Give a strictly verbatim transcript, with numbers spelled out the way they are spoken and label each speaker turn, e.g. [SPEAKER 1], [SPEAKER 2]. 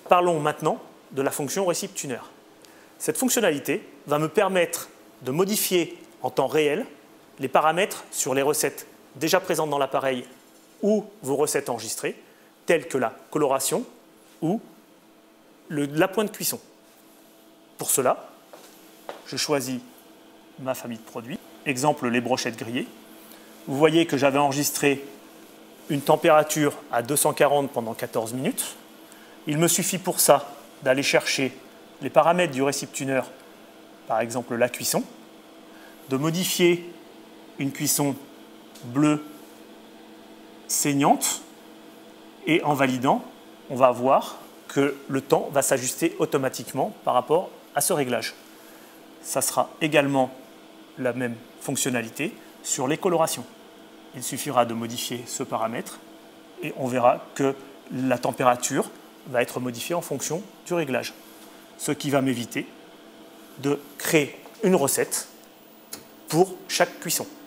[SPEAKER 1] Parlons maintenant de la fonction RecipTuner. Cette fonctionnalité va me permettre de modifier en temps réel les paramètres sur les recettes déjà présentes dans l'appareil ou vos recettes enregistrées, telles que la coloration ou le, la pointe de cuisson. Pour cela, je choisis ma famille de produits. Exemple, les brochettes grillées. Vous voyez que j'avais enregistré une température à deux cent quarante pendant quatorze minutes. Il me suffit pour ça d'aller chercher les paramètres du RecipTuner, par exemple la cuisson, de modifier une cuisson bleue saignante, et en validant, on va voir que le temps va s'ajuster automatiquement par rapport à ce réglage. Ça sera également la même fonctionnalité sur les colorations. Il suffira de modifier ce paramètre et on verra que la température va être modifiée en fonction du réglage. Ce qui va m'éviter de créer une recette pour chaque cuisson.